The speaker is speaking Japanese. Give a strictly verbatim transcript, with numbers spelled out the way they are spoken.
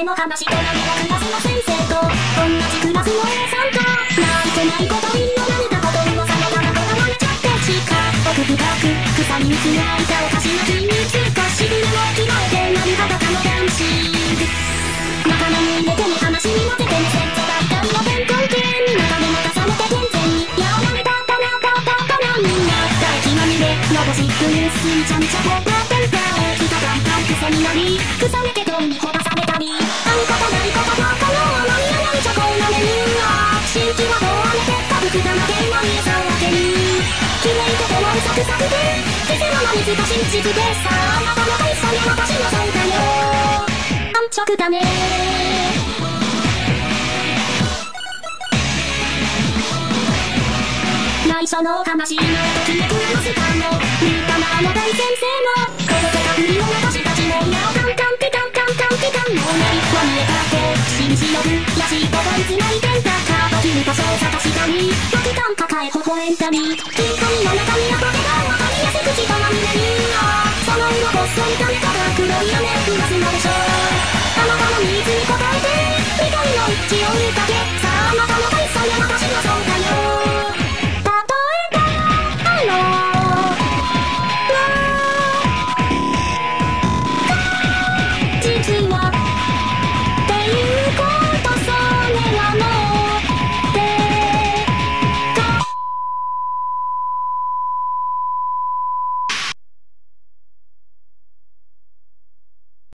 の話となめらクラスの先生と同じクラスの A さんとなんてないことみんな慣れたこと噂のままこだわれちゃってしか奥深く草に見つめられたおかしな筋肉としびれも着替えて何裸の男子仲間に入れても話に混ぜても先生ばっかりの転校系中でも重ねて健全にやられたったなたったったなみんな大気まみれロボシックニュースにちゃんちゃポップアップが起きた簡単癖になり腐れけどにほばされたりあることないことどうかの何やないチョコのメニューは新規はどうあれてった服だなけ今見えそうわけに綺麗でともサクサクで季節のいつか真実でさああなたの大差に私のそうだよ安直だね内緒の話のときめくマスターも見たまの大先生もこの手たふりの私たちもいやカンカンピカンカンカンピカンもうねは見えたって信じよるやしこぼいつないてんだかときる場所を探したり時間抱え微笑んだり金髪の中にはトゲが分かりやすく人まみれにその色こっそりためた黒い雨降らすのでしょう